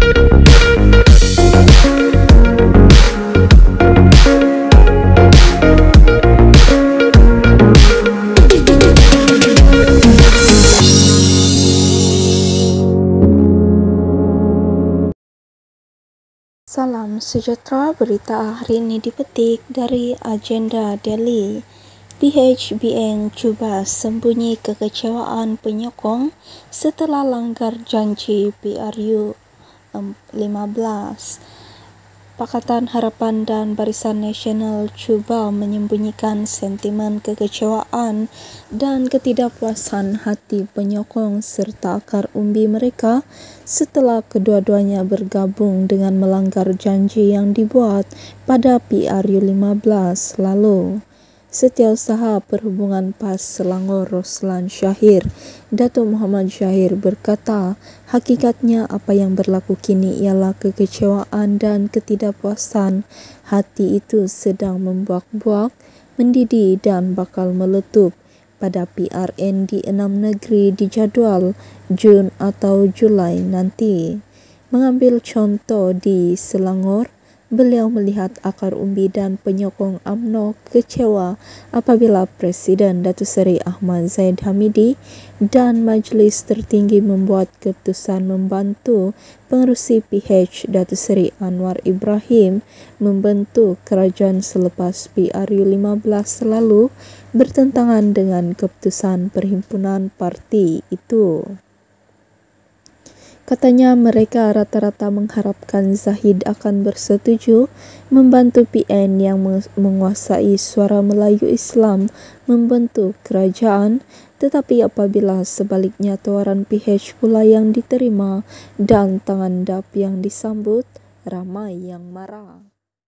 Salam sejahtera, berita hari ini dipetik dari Agenda Daily. PHBN cuba sembunyi kekecewaan penyokong setelah langgar janji PRU 15. Pakatan Harapan dan Barisan Nasional cuba menyembunyikan sentimen kekecewaan dan ketidakpuasan hati penyokong serta akar umbi mereka setelah kedua-duanya bergabung dengan melanggar janji yang dibuat pada PRU 15 lalu. Setiausaha Perhubungan PAS Selangor Roslan Syahir, Datuk Muhammad Syahir berkata, hakikatnya apa yang berlaku kini ialah kekecewaan dan ketidakpuasan hati itu sedang membuak-buak, mendidih dan bakal meletup pada PRN di 6 negeri dijadual Jun atau Julai nanti. Mengambil contoh di Selangor, beliau melihat akar umbi dan penyokong UMNO kecewa apabila Presiden Datuk Seri Ahmad Zahid Hamidi dan Majlis Tertinggi membuat keputusan membantu pengerusi PH Datuk Seri Anwar Ibrahim membentuk kerajaan selepas PRU 15 lalu bertentangan dengan keputusan perhimpunan parti itu. Katanya mereka rata-rata mengharapkan Zahid akan bersetuju membantu PN yang menguasai suara Melayu Islam membentuk kerajaan, tetapi apabila sebaliknya tawaran PH pula yang diterima dan tangan dap yang disambut, ramai yang marah.